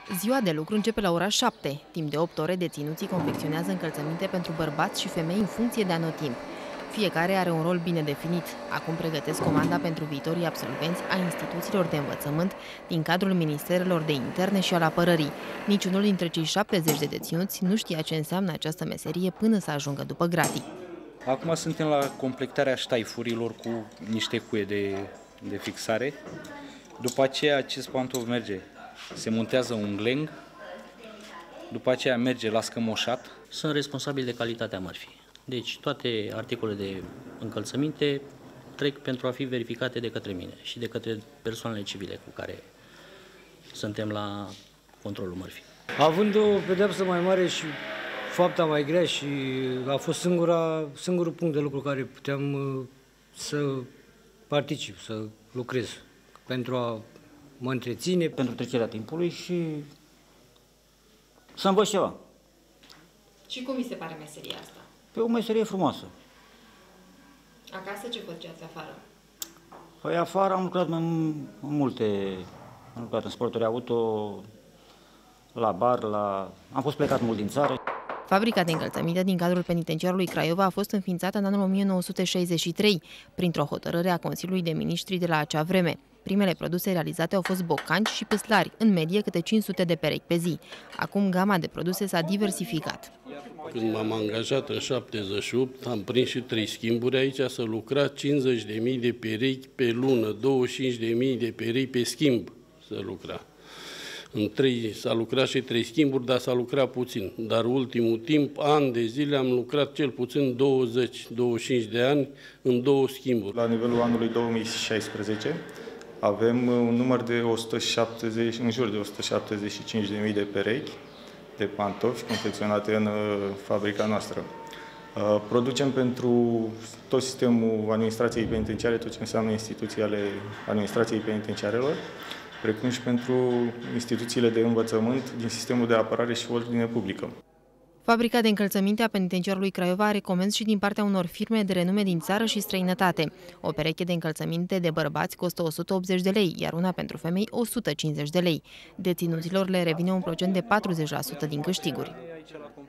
Ziua de lucru începe la ora 7. Timp de 8 ore, deținuții confecționează încălțăminte pentru bărbați și femei în funcție de anotimp. Fiecare are un rol bine definit. Acum pregătesc comanda pentru viitorii absolvenți a instituțiilor de învățământ din cadrul Ministerelor de Interne și al Apărării. Niciunul dintre cei 70 de deținuți nu știa ce înseamnă această meserie până să ajungă după gratii. Acum suntem la completarea ștaifurilor cu niște cuie de fixare. După aceea acest pantof merge, se montează un gleng, după aceea merge la scămoșat. Sunt responsabil de calitatea mărfii. Deci toate articolele de încălțăminte trec pentru a fi verificate de către mine și de către persoanele civile cu care suntem la controlul mărfii. Având o pedeapsă mai mare și fapta mai grea, și a fost singurul punct de lucru care puteam să particip, să lucrez pentru a mă întreține. Pentru trecerea timpului și să învăț ceva. Și cum vi se pare meseria asta? Pe o meserie frumoasă. Acasă ce făceați afară? Păi afară am lucrat în multe, am lucrat în sporturi auto, la bar, am fost plecat mult din țară. Fabrica de încălțăminte din cadrul penitenciarului Craiova a fost înființată în anul 1963, printr-o hotărâre a Consiliului de Ministri de la acea vreme. Primele produse realizate au fost bocanci și păslari, în medie câte 500 de perechi pe zi. Acum gama de produse s-a diversificat. Când m-am angajat în 78, am prins și 3 schimburi aici să lucra 50.000 de perechi pe lună, 25.000 de perechi pe schimb să lucra. S-a lucrat și 3 schimburi, dar s-a lucrat puțin. Dar ultimul timp, ani de zile, am lucrat cel puțin 20-25 de ani în 2 schimburi. La nivelul anului 2016 avem un număr de în jur de 175.000 de perechi de pantofi confecționate în fabrica noastră. Producem pentru tot sistemul administrației penitenciare, tot ce înseamnă instituții ale administrației penitenciarelor, precum și pentru instituțiile de învățământ din sistemul de apărare și ordine publică. Fabrica de încălțăminte a penitenciarului Craiova are comenzi și din partea unor firme de renume din țară și străinătate. O pereche de încălțăminte de bărbați costă 180 de lei, iar una pentru femei 150 de lei. Deținuților le revine un procent de 40% din câștiguri.